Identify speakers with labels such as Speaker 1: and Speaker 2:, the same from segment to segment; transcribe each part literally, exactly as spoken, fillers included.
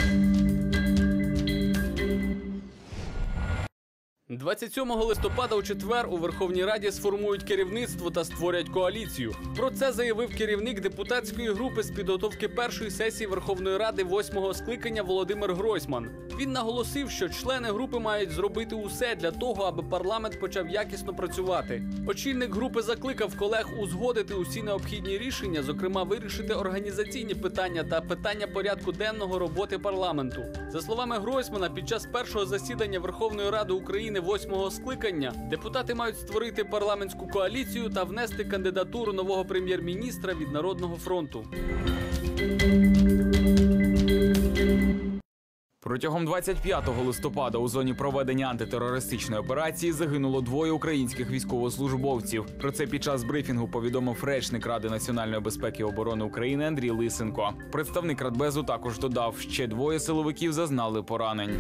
Speaker 1: двадцять сьомого листопада у четвер у Верховній Раді сформують керівництво та створять коаліцію. Про це заявив керівник депутатської групи з підготовки першої сесії Верховної Ради восьмого скликання Володимир Гройсман. Він наголосив, що члени групи мають зробити усе для того, аби парламент почав якісно працювати. Очільник групи закликав колег узгодити усі необхідні рішення, зокрема вирішити організаційні питання та питання порядку денного роботи парламенту. За словами Гройсмана, під час першого засідання Верховної Ради України восьмого скликання депутати мають створити парламентську коаліцію та внести кандидатуру нового прем'єр-міністра від Народного фронту.
Speaker 2: Протягом двадцять п'ятого листопада у зоні проведення антитерористичної операції загинуло двоє українських військовослужбовців. Про це під час брифінгу повідомив речник Ради національної безпеки і оборони України Андрій Лисенко. Представник Радбезу також додав, ще двоє силовиків зазнали поранень.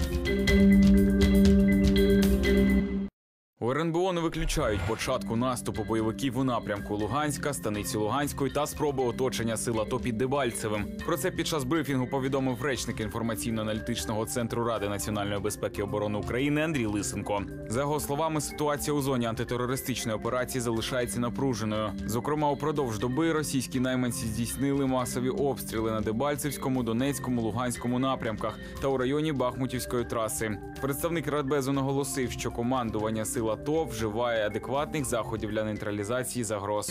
Speaker 2: У ер ен бе о не виключають початку наступу бойовиків у напрямку Луганська, станиці Луганської та спроби оточення сил АТО під Дебальцевим. Про це під час брифінгу повідомив речник інформаційно-аналітичного центру Ради національної безпеки і оборони України Андрій Лисенко. За його словами, ситуація у зоні антитерористичної операції залишається напруженою. Зокрема, упродовж доби російські найманці здійснили масові обстріли на Дебальцевському, Донецькому, Луганському напрямках та у районі Бахмутівської траси. Представник Радбезу наголосив, що командування сил АТО вживає адекватних заходів для нейтралізації загроз.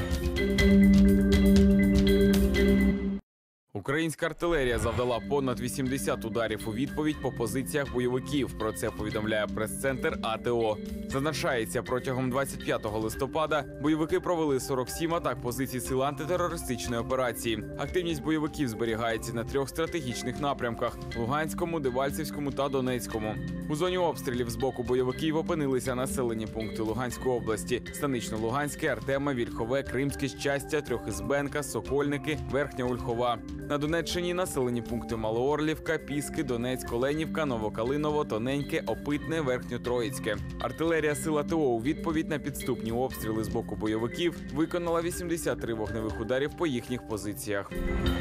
Speaker 2: Українська артилерія завдала понад вісімдесят ударів у відповідь по позиціях бойовиків. Про це повідомляє прес-центр а те о. Зазначається, протягом двадцять п'ятого листопада бойовики провели сорок сім атак позицій сил антитерористичної операції. Активність бойовиків зберігається на трьох стратегічних напрямках – Луганському, Дебальцевському та Донецькому. У зоні обстрілів з боку бойовиків опинилися населені пункти Луганської області – Станично-Луганське, Артема, Вільхове, Кримське, Щастя, Трьохізбенка, Сокольники, Верхня Ольхова. На Донеччині населені пункти Малоорлівка, Піски, Донецьк, Оленівка, Новокалиново, Тоненьке, Опитне, Верхньотроїцьке. Артилерія сил а те о у відповідь на підступні обстріли з боку бойовиків виконала вісімдесят три вогневих ударів по їхніх позиціях.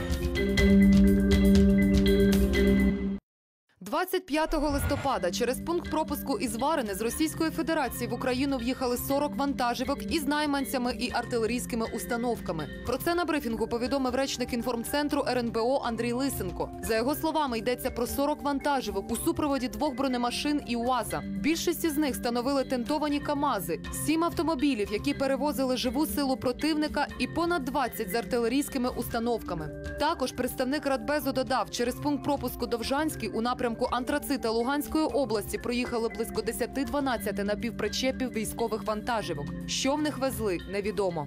Speaker 3: двадцять п'ятого листопада через пункт пропуску із Варини з Російської Федерації в Україну в'їхали сорок вантажівок із найманцями і артилерійськими установками. Про це на брифінгу повідомив речник інформцентру ер ен бе о Андрій Лисенко. За його словами, йдеться про сорок вантажівок у супроводі двох бронемашин і УАЗа. Більшість із них становили тентовані КАМАЗи, сім автомобілів, які перевозили живу силу противника, і понад двадцять з артилерійськими установками. Також представник Радбезу додав, через пункт пропуску Довжанський у напрямку Антрацита Луганської області проїхали близько десять-дванадцять напівпричепів військових вантажівок. Що в них везли, невідомо.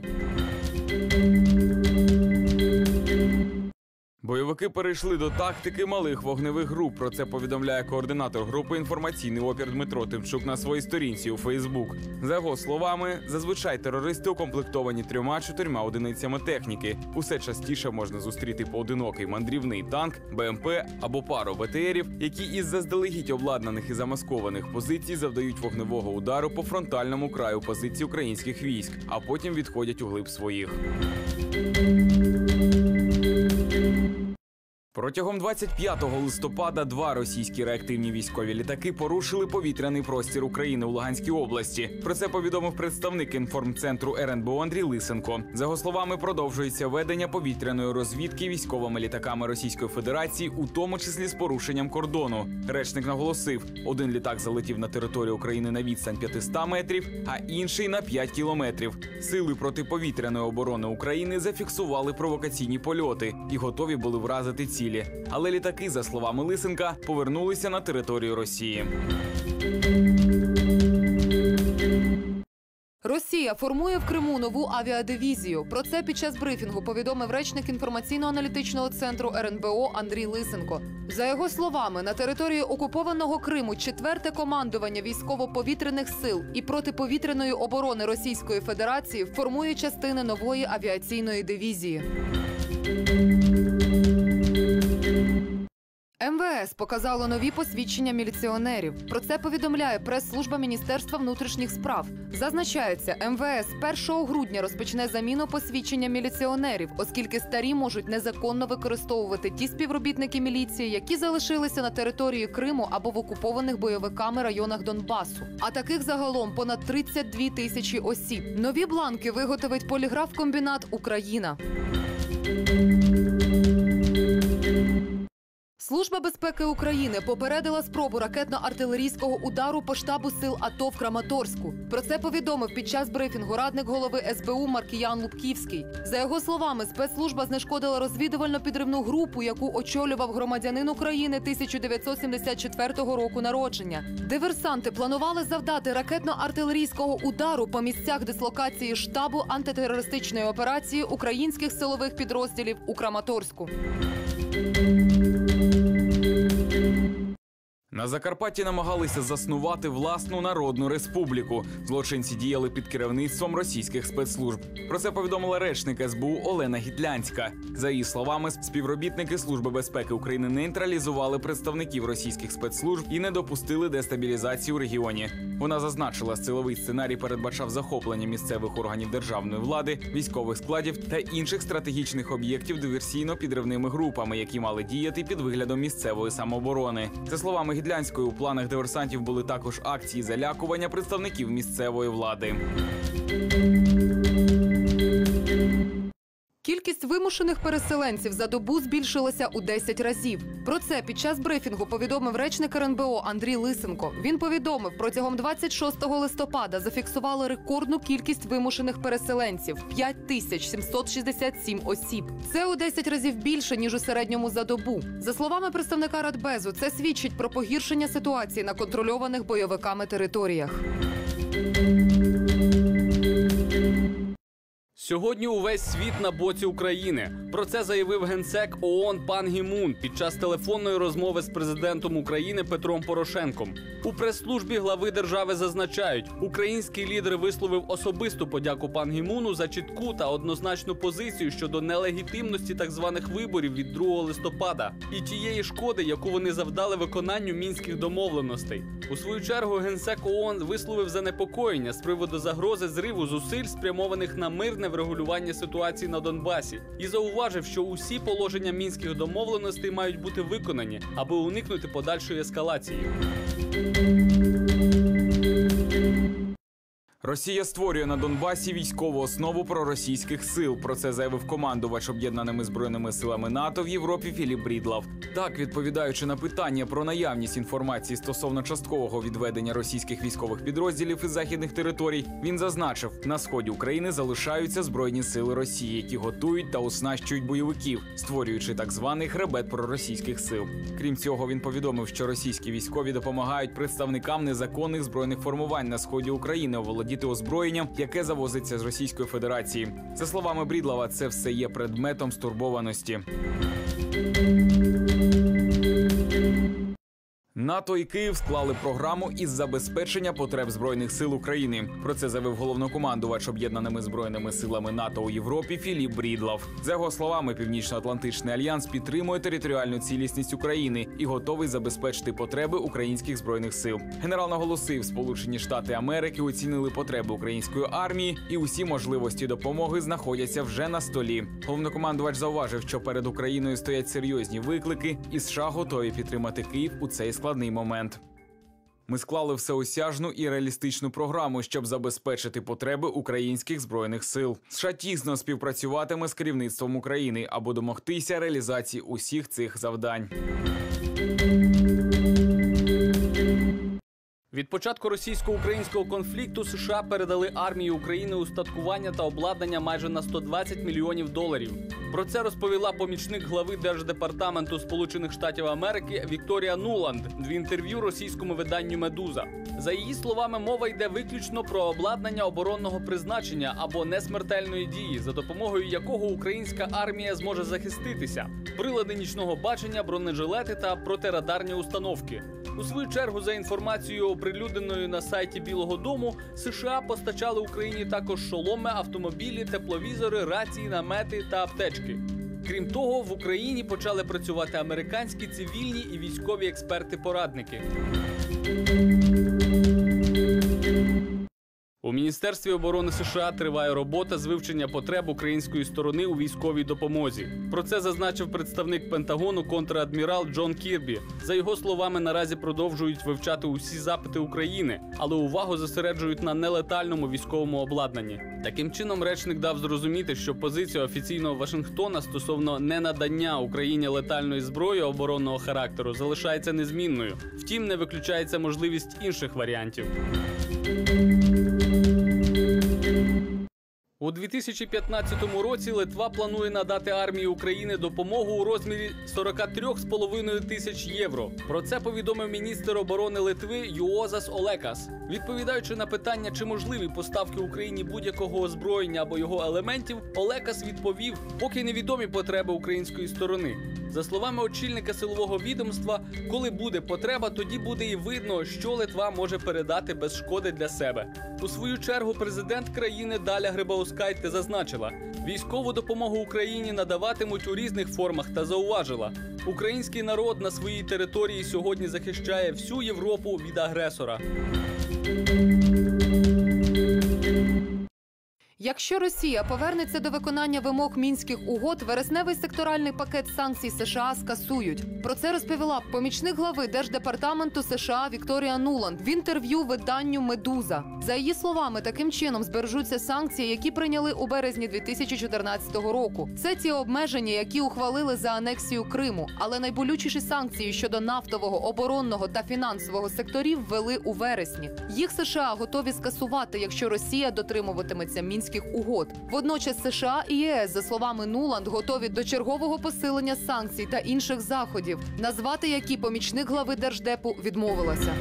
Speaker 2: Бойовики перейшли до тактики малих вогневих груп. Про це повідомляє координатор групи «Інформаційний опір» Дмитро Тимчук на своїй сторінці у Фейсбук. За його словами, зазвичай терористи укомплектовані трьома-чотирма одиницями техніки. Усе частіше можна зустріти поодинокий мандрівний танк, бе ем пе або пару бе те ерів, які із заздалегідь обладнаних і замаскованих позицій завдають вогневого удару по фронтальному краю позицій українських військ, а потім відходять у глиб своїх. Протягом двадцять п'ятого листопада два російські реактивні військові літаки порушили повітряний простір України у Луганській області. Про це повідомив представник інформцентру ер ен бе о Андрій Лисенко. За його словами, продовжується ведення повітряної розвідки військовими літаками Російської Федерації, у тому числі з порушенням кордону. Речник наголосив, один літак залетів на територію України на відстань п'ятсот метрів, а інший на п'ять кілометрів. Сили протиповітряної оборони України зафіксували провокаційні польоти і готові були вразити цілі. Але літаки, за словами Лисенка, повернулися на територію Росії.
Speaker 3: Росія формує в Криму нову авіадивізію. Про це під час брифінгу повідомив речник інформаційно-аналітичного центру ер ен бе о Андрій Лисенко. За його словами, на території окупованого Криму четверте командування військово-повітряних сил і протиповітряної оборони Російської Федерації формує частини нової авіаційної дивізії. ем ве ес показало нові посвідчення міліціонерів. Про це повідомляє прес-служба Міністерства внутрішніх справ. Зазначається, ем ве ес першого грудня розпочне заміну посвідчення міліціонерів, оскільки старі можуть незаконно використовувати ті співробітники міліції, які залишилися на території Криму або в окупованих бойовиками районах Донбасу. А таких загалом понад тридцять дві тисячі осіб. Нові бланки виготовить поліграф-комбінат «Україна». Служба безпеки України попередила спробу ракетно-артилерійського удару по штабу сил АТО в Краматорську. Про це повідомив під час брифінгу радник голови ес бе у Маркіян Лубківський. За його словами, спецслужба знешкодила розвідувально-підривну групу, яку очолював громадянин України тисяча дев'ятсот сімдесят четвертого року народження. Диверсанти планували завдати ракетно-артилерійського удару по місцях дислокації штабу антитерористичної операції українських силових підрозділів у Краматорську.
Speaker 2: На Закарпатті намагалися заснувати власну народну республіку. Злочинці діяли під керівництвом російських спецслужб. Про це повідомила речник ес бе у Олена Гітлянська. За її словами, співробітники Служби безпеки України нейтралізували представників російських спецслужб і не допустили дестабілізації у регіоні. Вона зазначила, силовий сценарій передбачав захоплення місцевих органів державної влади, військових складів та інших стратегічних об'єктів диверсійно-підривними групами, які мали діяти під виглядом місцевої самооборони. За словами Гітлянської, у планах диверсантів були також акції залякування представників місцевої влади.
Speaker 3: Кількість вимушених переселенців за добу збільшилася у десять разів. Про це під час брифінгу повідомив речник ер ен бе о Андрій Лисенко. Він повідомив, протягом двадцять шостого листопада зафіксували рекордну кількість вимушених переселенців – п'ять тисяч сімсот шістдесят сім осіб. Це у десять разів більше, ніж у середньому за добу. За словами представника Радбезу, це свідчить про погіршення ситуації на контрольованих бойовиками територіях.
Speaker 1: Сьогодні увесь світ на боці України. Про це заявив генсек ООН пан Гі Мун під час телефонної розмови з президентом України Петром Порошенком. У прес-службі глави держави зазначають, український лідер висловив особисту подяку пан Гі Муну за чітку та однозначну позицію щодо нелегітимності так званих виборів від другого листопада і тієї шкоди, яку вони завдали виконанню мінських домовленостей. У свою чергу генсек ООН висловив занепокоєння з приводу загрози зриву зусиль, спрямованих на мирне врегулювання ситуації на Донбасі, і зауважив, що усі положення мінських домовленостей мають бути виконані, аби уникнути подальшої ескалації.
Speaker 2: Росія створює на Донбасі військову основу проросійських сил. Про це заявив командувач об'єднаними збройними силами НАТО в Європі Філіп Брідлав. Так, відповідаючи на питання про наявність інформації стосовно часткового відведення російських військових підрозділів із західних територій, він зазначив, на сході України залишаються збройні сили Росії, які готують та оснащують бойовиків, створюючи так званий хребет проросійських сил. Крім цього, він повідомив, що російські військові допомагають представникам незаконних збройних формувань на сході України оволодіти озброєнням, яке завозиться з Російської Федерації. За словами Брідлава, це все є предметом стурбованості. НАТО і Київ склали програму із забезпечення потреб Збройних сил України. Про це заявив головнокомандувач об'єднаними збройними силами НАТО у Європі Філіп Брідлав. За його словами, Північно-Атлантичний альянс підтримує територіальну цілісність України і готовий забезпечити потреби українських збройних сил. Генерал наголосив, Сполучені Штати Америки оцінили потреби української армії і усі можливості допомоги знаходяться вже на столі. Головнокомандувач зауважив, що перед Україною стоять серйозні виклики і США готові підтримати Київ у цей складний момент. Ми склали всеосяжну і реалістичну програму, щоб забезпечити потреби українських збройних сил. США тісно співпрацюватиме з керівництвом України, аби домогтися реалізації усіх цих завдань.
Speaker 1: Від початку російсько-українського конфлікту США передали армії України устаткування та обладнання майже на сто двадцять мільйонів доларів. Про це розповіла помічник глави Держдепартаменту Сполучених Штатів Америки Вікторія Нуланд в інтерв'ю російському виданню «Медуза». За її словами, мова йде виключно про обладнання оборонного призначення або несмертельної дії, за допомогою якого українська армія зможе захиститися. Прилади нічного бачення, бронежилети та протирадарні установки. У свою чергу, за інформацією, оприлюдненою на сайті Білого дому, США постачали Україні також шоломи, автомобілі, тепловізори, рації, намети та аптечки. Крім того, в Україні почали працювати американські цивільні і військові експерти-порадники. У Міністерстві оборони США триває робота з вивчення потреб української сторони у військовій допомозі. Про це зазначив представник Пентагону контрадмірал Джон Кірбі. За його словами, наразі продовжують вивчати усі запити України, але увагу зосереджують на нелетальному військовому обладнанні. Таким чином, речник дав зрозуміти, що позиція офіційного Вашингтона стосовно ненадання Україні летальної зброї оборонного характеру залишається незмінною. Втім, не виключається можливість інших варіантів. У дві тисячі п'ятнадцятому році Литва планує надати армії України допомогу у розмірі сорок три з половиною тисяч євро. Про це повідомив міністр оборони Литви Юозас Олекас. Відповідаючи на питання, чи можливі поставки Україні будь-якого озброєння або його елементів, Олекас відповів, поки невідомі потреби української сторони. За словами очільника силового відомства, коли буде потреба, тоді буде і видно, що Литва може передати без шкоди для себе. У свою чергу президент країни Даля Грибаускайте зазначила, військову допомогу Україні надаватимуть у різних формах та зауважила, український народ на своїй території сьогодні захищає всю Європу від агресора.
Speaker 3: Якщо Росія повернеться до виконання вимог Мінських угод, вересневий секторальний пакет санкцій США скасують. Про це розповіла помічник глави Держдепартаменту США Вікторія Нуланд в інтерв'ю виданню «Медуза». За її словами, таким чином збережуться санкції, які прийняли у березні дві тисячі чотирнадцятого року. Це ті обмеження, які ухвалили за анексію Криму. Але найболючіші санкції щодо нафтового, оборонного та фінансового секторів ввели у вересні. Їх США готові скасувати, якщо Росія дотримуватиметься Мінських угод. Водночас США і ЄС, за словами Нуланд, готові до чергового посилення санкцій та інших заходів, назвати які помічник глави Держдепу відмовилася.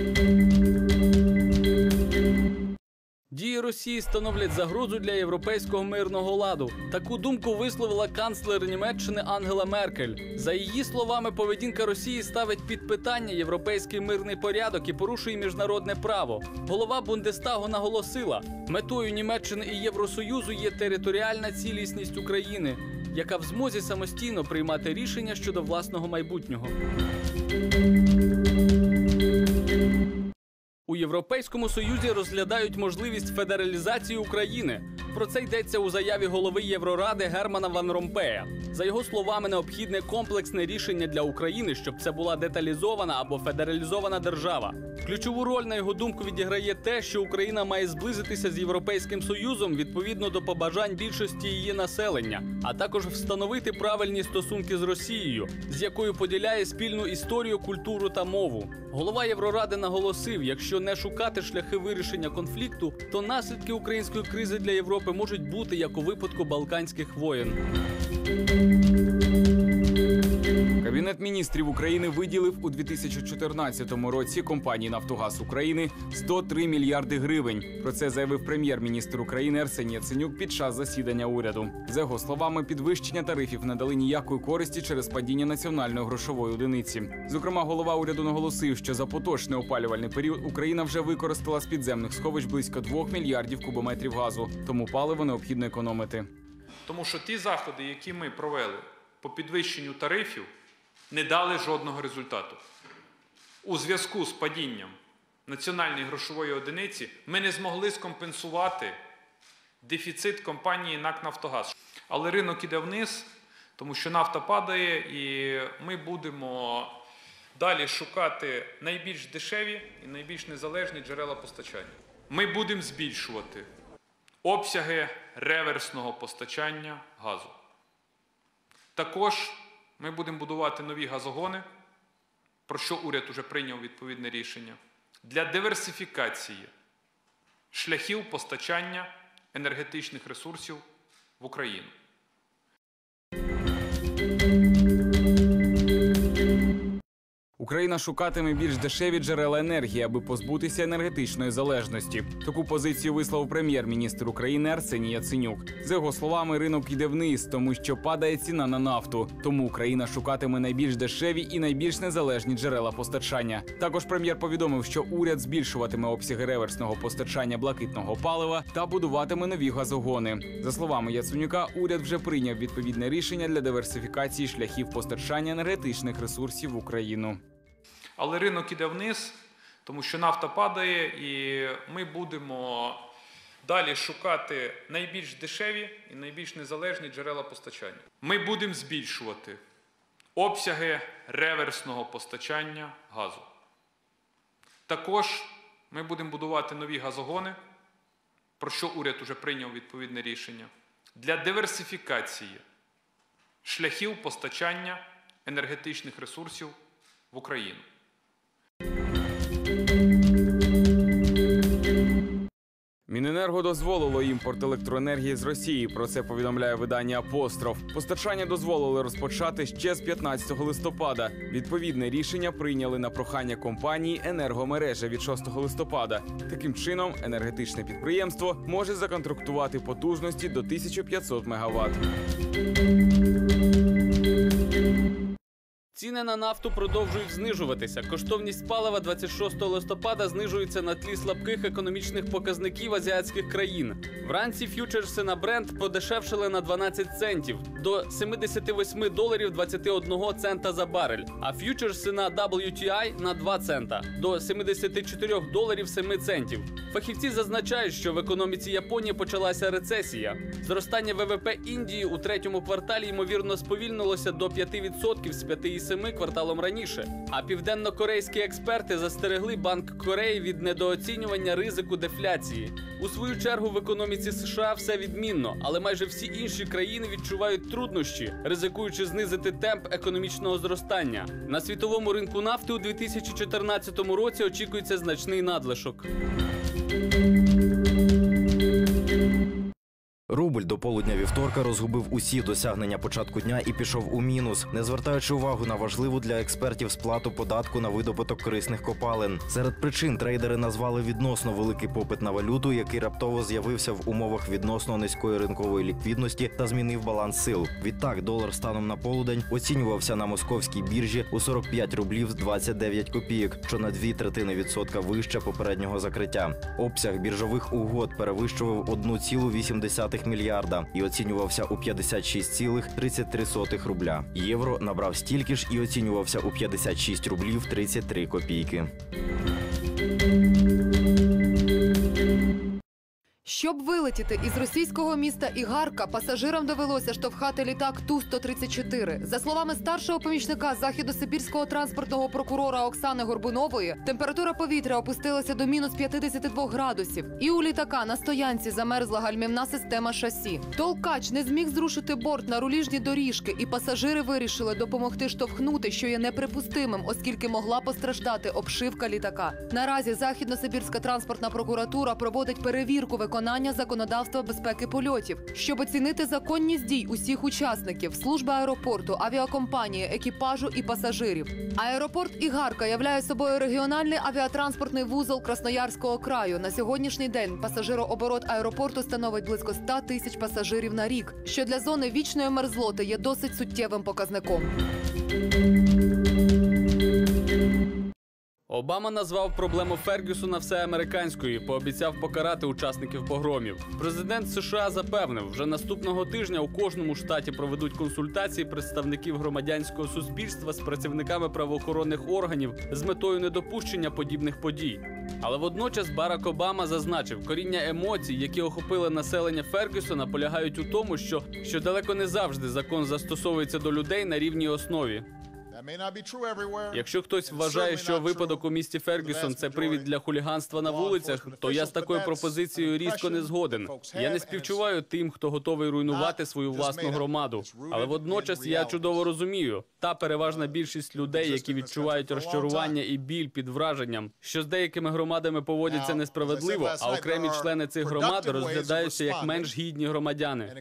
Speaker 1: Дії Росії становлять загрозу для європейського мирного ладу. Таку думку висловила канцлер Німеччини Ангела Меркель. За її словами, поведінка Росії ставить під питання європейський мирний порядок і порушує міжнародне право. Голова Бундестагу наголосила, метою Німеччини і Євросоюзу є територіальна цілісність України, яка в змозі самостійно приймати рішення щодо власного майбутнього. У Європейському Союзі розглядають можливість федералізації України. Про це йдеться у заяві голови Євроради Германа Ван Ромпея. За його словами, необхідне комплексне рішення для України, щоб це була деталізована або федералізована держава. Ключову роль, на його думку, відіграє те, що Україна має зблизитися з Європейським Союзом відповідно до побажань більшості її населення, а також встановити правильні стосунки з Росією, з якою поділяє спільну історію, культуру та мову. Голова Євроради наголосив, якщо не шукати шляхи вирішення конфлікту, то наслідки української кризи для Європи можуть бути, як у випадку Балканських воєн.
Speaker 2: Кабінет міністрів України виділив у дві тисячі чотирнадцятому році компанії «Нафтогаз України» сто три мільярди гривень. Про це заявив прем'єр-міністр України Арсеній Яценюк під час засідання уряду. За його словами, підвищення тарифів не дали ніякої користі через падіння національної грошової одиниці. Зокрема, голова уряду наголосив, що за поточний опалювальний період Україна вже використала з підземних сховищ близько двох мільярдів кубометрів газу, тому паливо необхідно економити.
Speaker 4: Тому що ті заходи, які ми провели по підвищенню тарифів, не дали жодного результату. У зв'язку з падінням національної грошової одиниці ми не змогли скомпенсувати дефіцит компанії НАК «Нафтогаз». Але ринок іде вниз, тому що нафта падає, і ми будемо далі шукати найбільш дешеві і найбільш незалежні джерела постачання. Ми будемо збільшувати обсяги реверсного постачання газу. Також ми будемо будувати нові газогони, про що уряд уже прийняв відповідне рішення, для диверсифікації шляхів постачання енергетичних ресурсів в Україну.
Speaker 2: Україна шукатиме більш дешеві джерела енергії, аби позбутися енергетичної залежності. Таку позицію висловив прем'єр-міністр України Арсеній Яценюк. За його словами, ринок йде вниз, тому що падає ціна на нафту. Тому Україна шукатиме найбільш дешеві і найбільш незалежні джерела постачання. Також прем'єр повідомив, що уряд збільшуватиме обсяги реверсного постачання блакитного палива та будуватиме нові газогони. За словами Яценюка, уряд вже прийняв відповідне рішення для диверсифікації шляхів постачання енергетичних ресурсів в Україну.
Speaker 4: Але ринок іде вниз, тому що нафта падає, і ми будемо далі шукати найбільш дешеві і найбільш незалежні джерела постачання. Ми будемо збільшувати обсяги реверсного постачання газу. Також ми будемо будувати нові газогони, про що уряд уже прийняв відповідне рішення, для диверсифікації шляхів постачання енергетичних ресурсів в Україну.
Speaker 2: Міненерго дозволило імпорт електроенергії з Росії. Про це повідомляє видання «Апостроф». Постачання дозволили розпочати ще з п'ятнадцятого листопада. Відповідне рішення прийняли на прохання компанії «Енергомережа» від шостого листопада. Таким чином, енергетичне підприємство може законтрактувати потужності до тисяча п'ятсот мегаватт.
Speaker 1: Ціни на нафту продовжують знижуватися. Коштовність палива двадцять шостого листопада знижується на тлі слабких економічних показників азіатських країн. Вранці ф'ючерси на Брент подешевшили на дванадцять центів до сімдесят вісім доларів двадцять один цента за барель, а ф'ючерси на дабл ю ті ай на два цента до сімдесят чотири доларів сім центів. Фахівці зазначають, що в економіці Японії почалася рецесія. Зростання ВВП Індії у третьому кварталі ймовірно сповільнилося до п'яти відсотків з п'яти цілих семи десятих кварталом раніше. А південно-корейські експерти застерегли Банк Кореї від недооцінювання ризику дефляції. У свою чергу в економіці США все відмінно, але майже всі інші країни відчувають труднощі, ризикуючи знизити темп економічного зростання. На світовому ринку нафти у дві тисячі чотирнадцятому році очікується значний надлишок.
Speaker 5: Рубль до полудня вівторка розгубив усі досягнення початку дня і пішов у мінус, не звертаючи увагу на важливу для експертів сплату податку на видобуток корисних копалин. Серед причин трейдери назвали відносно великий попит на валюту, який раптово з'явився в умовах відносно низької ринкової ліквідності та змінив баланс сил. Відтак, долар станом на полудень оцінювався на московській біржі у сорок п'ять рублів з двадцять дев'ять копійок, що на дві третини відсотка вище попереднього закриття. Обсяг біржових угод перевищував одну цілу вісім десятих мільярда і оцінювався у п'ятдесят шість цілих тридцять три сотих рубля. Євро набрав стільки ж і оцінювався у п'ятдесят шість рублів тридцять три копійки.
Speaker 3: Щоб вилетіти із російського міста Ігарка, пасажирам довелося штовхати літак Ту сто тридцять чотири. За словами старшого помічника західно-сибірського транспортного прокурора Оксани Горбунової, температура повітря опустилася до мінус п'ятдесят два градусів. І у літака на стоянці замерзла гальмівна система шасі. Толкач не зміг зрушити борт на руліжні доріжки, і пасажири вирішили допомогти штовхнути, що є неприпустимим, оскільки могла постраждати обшивка літака. Наразі західно-сибірська транспортна прокуратура проводить перевірку виконання законодавства безпеки польотів. Щоб оцінити законність дій усіх учасників, служби аеропорту, авіакомпанії, екіпажу і пасажирів. Аеропорт Ігарка являє собою регіональний авіатранспортний вузол Красноярського краю. На сьогоднішній день пасажирооборот аеропорту становить близько ста тисяч пасажирів на рік, що для зони вічної мерзлоти є досить суттєвим показником.
Speaker 1: Обама назвав проблему Фергюсона всеамериканською і пообіцяв покарати учасників погромів. Президент США запевнив, вже наступного тижня у кожному штаті проведуть консультації представників громадянського суспільства з працівниками правоохоронних органів з метою недопущення подібних подій. Але водночас Барак Обама зазначив, коріння емоцій, які охопили населення Фергюсона, полягають у тому, що, що далеко не завжди закон застосовується до людей на рівній основі. Якщо хтось вважає, що випадок у місті Фергюсон – це привід для хуліганства на вулицях, то я з такою пропозицією різко не згоден. Я не співчуваю тим, хто готовий руйнувати свою власну громаду. Але водночас я чудово розумію, та переважна більшість людей, які відчувають розчарування і біль під враженням, що з деякими громадами поводяться несправедливо, а окремі члени цих громад розглядаються як менш гідні громадяни.